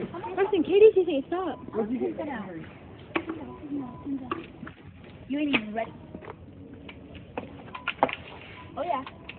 Preston, Katie's using it. Stop. What'd you get? You ain't even ready. Oh, yeah.